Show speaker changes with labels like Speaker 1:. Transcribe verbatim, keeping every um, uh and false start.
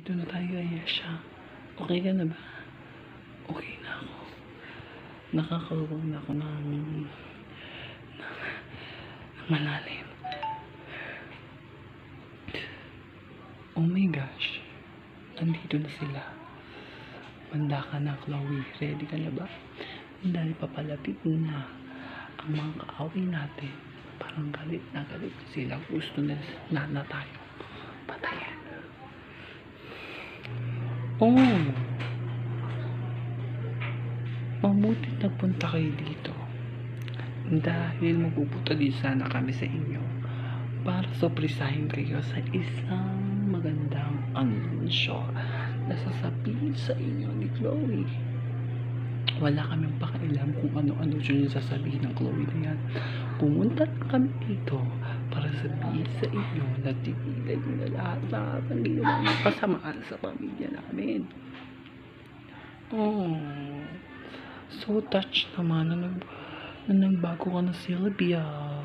Speaker 1: Nandito na tayo, Ayesha. Okay ka na ba? Okay na ako. Nakakawag na ako ng, ng, ng malalim. Oh my gosh. Nandito na sila. Manda ka na, Chloe. Ready ka na ba? Dahil papalapit na ang mga kaaway natin. Parang galit na galit sila. Gusto na na, na tayo patayan. Oh, mabuti nagpunta kayo dito dahil magpupunta din sana kami sa inyo para surprisahin kayo sa isang magandang anunsyo na sasabihin sa inyo ni Chloe. Wala kaming pakialam kung ano-ano yung sasabihin ng Chloe na yan. Pumunta na kami dito para sabihin sa inyo na tigilan nyo na lahat ng ginawa ng kasamaan sa pamilya namin. Oh, so touched naman na, nag, na nagbago ka na, Sylvia.